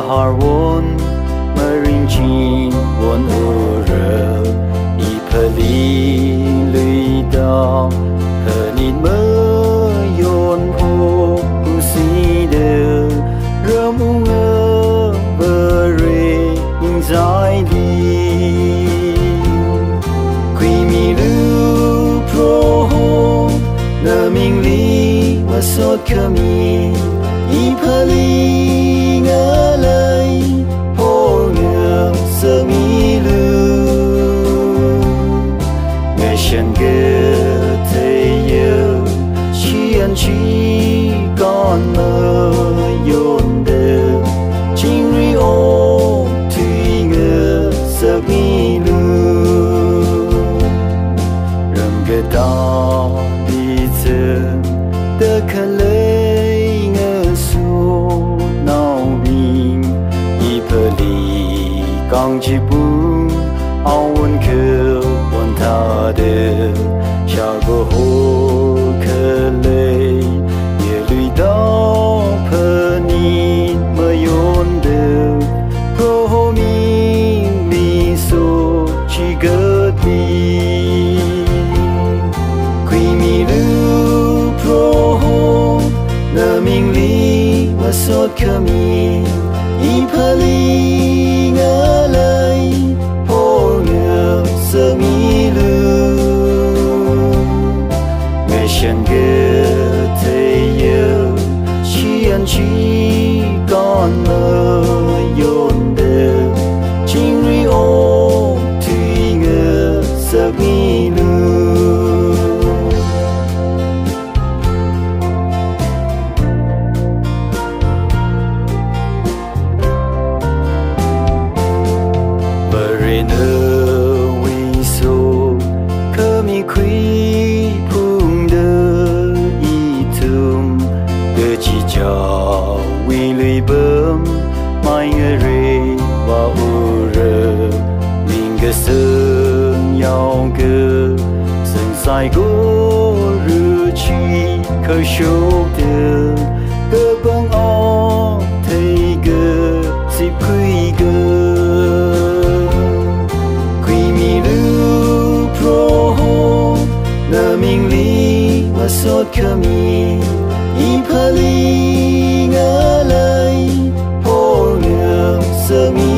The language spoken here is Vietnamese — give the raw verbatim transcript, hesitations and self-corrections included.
har won maring chi won ora i pali lui da hanin mơ yon po usi de ramu ngơ bờ rê in dài đi quy mi lu pro ho nơ minh li mà sốt kami i pali ngơ lời po ngơ sơ mi lu ngày sân gơ thấy yêu chi ăn chi con mơ yôn đơ chính ri ô thủy ngơ sơ mi lu rầm gơ ta đi chân tơ khờ lấy ngơ su nào bình i pali càng chỉ buông ao quân khờ quân tha đơ cha go hồ khờ lấy ye lui đó phani mơ yôn đơ pro ho mi mi so chỉ gớt mi quy mi lu pro ho nơ minh li mà sốt kami i pali ngơ lời po ngơ sơ mi lu ngày sân gơ thấy yêu chi ăn chi con mơ yôn đơ chính ri ô thủy ngơ sơ mi lu quy phung đơ y thum đơ chỉ cho quy lưỡi bơm mai ngơ rê và u rơ mình gơ sơn nhau gơ sơn sai gô rư chi khơi sâu đơ gơ băng o thấy gơ dịp quy gơ nơ minh li mà sốt kami i pali ngơ lời po ngơ sơ mi